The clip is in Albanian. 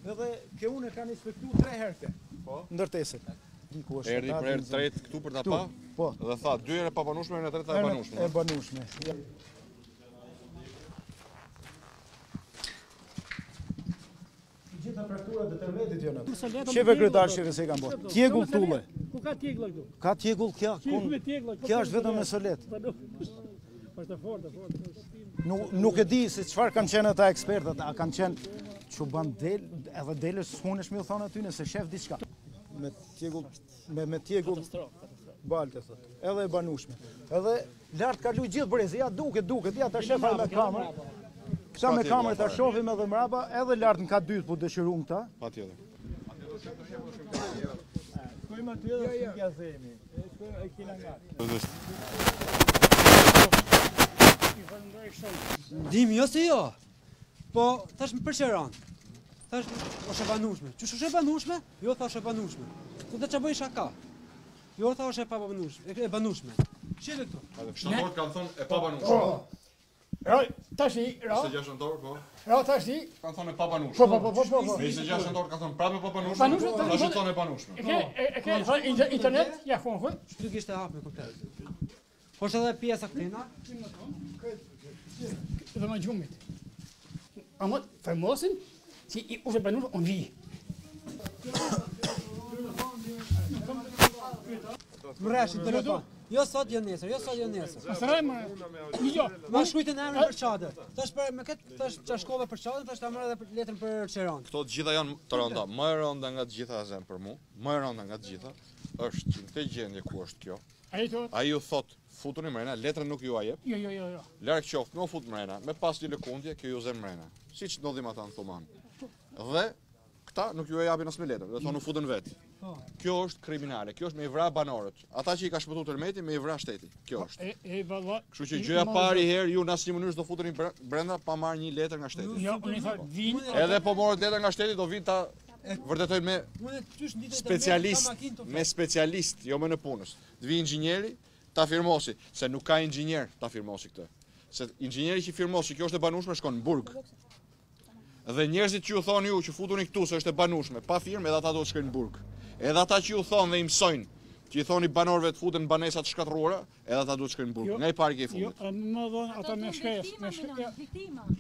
Edhe ke unë e kanë inspektu 3 herë ndërtesën. Erdi për herë tretë këtu për ta pa? Po. Dhe tha, 2 herë pa banueshme, herën e tretë e banueshme. E banueshme. Gjitha frakturat e tërmetit janë aty. Shefe kryetar shefe se kanë bërë. Tjegull tulle. Ku ka tjegull këtu? Ka tjegull kjo. Kjo është vetëm me solet. Është fort. Nuk e di se çfarë kanë qenë ata ekspertat, a kanë qenë që ban del, edhe delës s'hunesh mi u thonë aty nëse shef diçka. Me tjegull balte thot. Edhe e banueshme. Edhe lart ka luaj gjithë brezi, ja duket, ja ta shefa me kamerë. Kësa me kamerë ta shohim edhe mrapa, edhe lart në ka dytë po dëshirun këta. Patjetër. Shkojmë aty edhe si kja themi. Shkojmë e kina nga. Dimi jo se jo, po tash më përqeron. Tash është e banueshme. Qysh është e banueshme? Jo thash e banueshme. Se do të bëj shaka. Jo thash e pa banueshme, e banueshme. Çelë këtu. Shtatorët kanë thonë e pa banueshme. Tashi, ra. 26 shtator, po. Ra tashi. Kanë thonë e pa banueshme. Po. 26 shtator kanë thonë prapë pa banueshme. Tash thonë e banueshme. E ke internet? Ja fon. Shtu kishte hap me komplet. Po është edhe pjesa këtina? Dhe më gjumit. Ama famosin si i uve banueshme on vi. Mreshi telefon. Jo sot jo nesër. Pastaj më jo. Ma shkruajtën emrin për çadër. Tash për me këtë tash çashkova për çadër, tash ta marr edhe letrën për Çeron. Këto të gjitha janë të rënda. Më e rënda nga të gjitha zem për mua. Më e rënda nga të gjitha është që në këtë gjendje ku është kjo. Ai ju thot futuni mrena, letrën nuk ju a jep. Jo. Larg qoftë, nuk fut mrena, me pas një lëkundje, kjo ju zem mrena. Siç ndodhim ata në Thuman. Dhe këta nuk ju e japin as me letër, do thonë u futën vetë. Kjo është kriminale, kjo është me i vra banorët. Ata që i ka shpëtuar tërmeti me i vra shteti. Kjo është. Kështu që gjëja parë herë ju në asnjë mënyrë s'do futeni brenda pa marrë një letër nga shteti. Jo, unë i thoj vin. Edhe po morët letër nga shteti do vinë ta vërtetojnë me specialist, jo me në punës. Të vi inxhinieri ta firmosi, se nuk ka inxhinier ta firmosi këtë. Se inxhinieri që firmosi kjo është e banueshme shkon në burg. Dhe njerëzit që ju thonë ju që futuni këtu se është e banueshme, pa firmë edhe ata do të shkojnë në burg. Edhe ata që ju thonë dhe i mësojnë, që i thoni banorëve të futen në banesa të shkatërruara, edhe ata do të shkojnë në burg. Nga i pari ke i fundit. Jo, më dhon ata me shkresë,